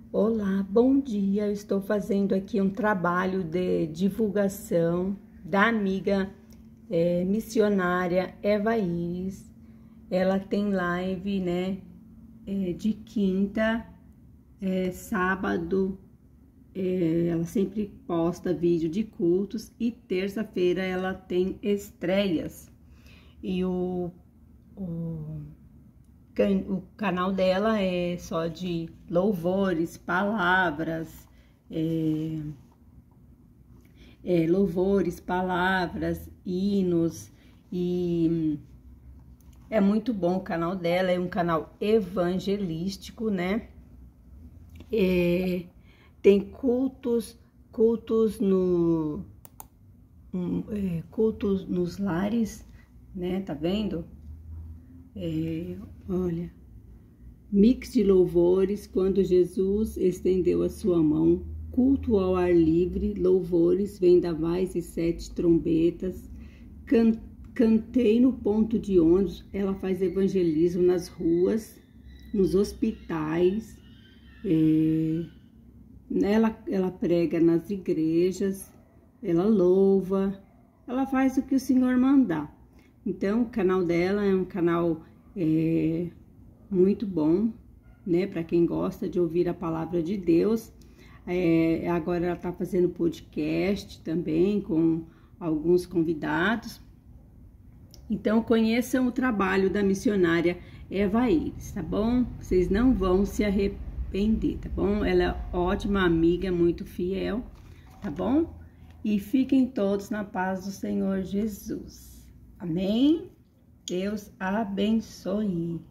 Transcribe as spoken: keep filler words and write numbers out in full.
Olá, bom dia. Eu estou fazendo aqui um trabalho de divulgação da amiga é, missionária Eva Iris. Ela tem live, né, é, de quinta, é, sábado, é, ela sempre posta vídeo de cultos e terça-feira ela tem estreias. E o, o O canal dela é só de louvores, palavras, é, é, louvores, palavras, hinos, e é muito bom o canal dela, é um canal evangelístico, né? É, tem cultos, cultos no, um, é, cultos nos lares, né? Tá vendo? É, olha, mix de louvores, quando Jesus estendeu a sua mão, culto ao ar livre, louvores, vendavais e sete trombetas, can, cantei no ponto de ônibus, ela faz evangelismo nas ruas, nos hospitais, é, ela, ela prega nas igrejas, ela louva, ela faz o que o Senhor mandar. Então, o canal dela é um canal é, muito bom, né? Para quem gosta de ouvir a palavra de Deus. É, agora ela tá fazendo podcast também com alguns convidados. Então, conheçam o trabalho da missionária Eva Iris, tá bom? Vocês não vão se arrepender, tá bom? Ela é ótima amiga, muito fiel, tá bom? E fiquem todos na paz do Senhor Jesus. Amém? Deus abençoe.